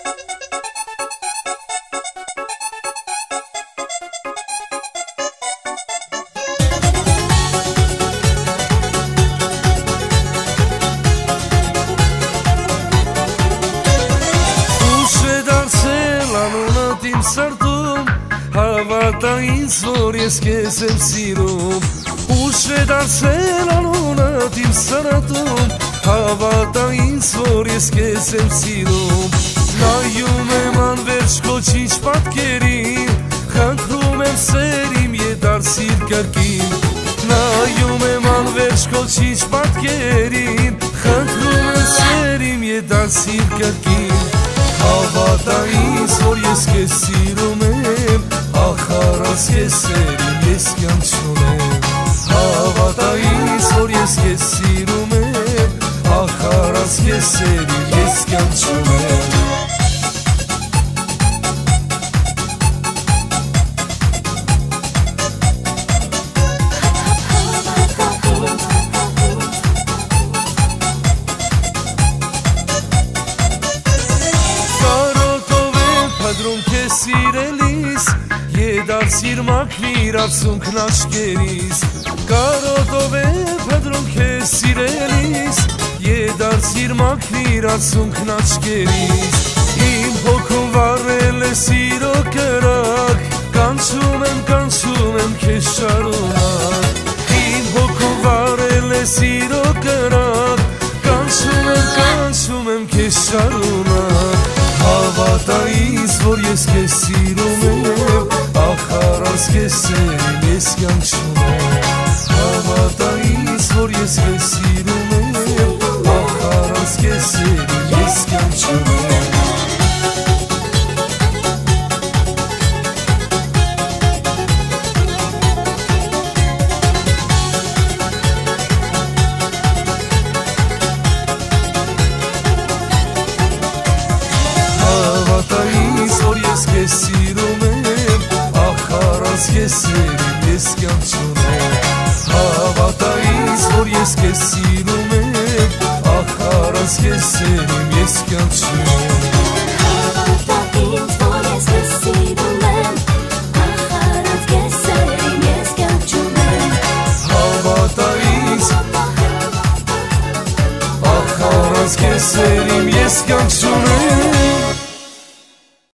Իմ սրտում հավատա ինձ, որ ես քեզ եմ սիրում Ուշ է դարձել անունդ իմ սրտում Հավատա ինձ, որ ես քեզ եմ սիրում Նայում եմ անվերջ կոչիչ պատկերին Խնդրում եմ սեր իմ ետարսիր կրկին Նայում եմ անվերջ կոչիչ պատկերին Խնդրում եմ սեր իմ ետարսիր կրկին Հավատա ինձ, որ ես քեզ սիրում եմ Ախարած քեզ սերին ես կյանք չունեմ Հավատա ինձ, որ ես քեզ սիրում եմ Ախարած քեզ սերին ես կյանք չունեմ Սիրելիս Եդարձիր մաքրիր արցունքն աչքերիս Կարոտով է փդրում քեզ սիրելիս Եդարձիր մաքրիր արցունքն աչքերիս Իմ հոգում վառել է սիրո կրակ Կանչում եմ քեզ շարունակ Իմ հոգում վառել է սիրո կրակ Կանչում եմ քեզ շարունակ Հավատա ինձ, որ ես քեզ սիրում եմ Ախարած քեզ սերին ես կյանք չունեմ Հավատա ինձ, որ ես քեզ սիրում եմ Ախարած քեզ սերին ես կյանք չունեմ Քեզ սիրում եմ, ախարած քեզ սերին ես կյանք չունեմ Հավատա ինձ, որ ես քեզ սիրում եմ, ախարած քեզ սերին ես կյանք չունեմ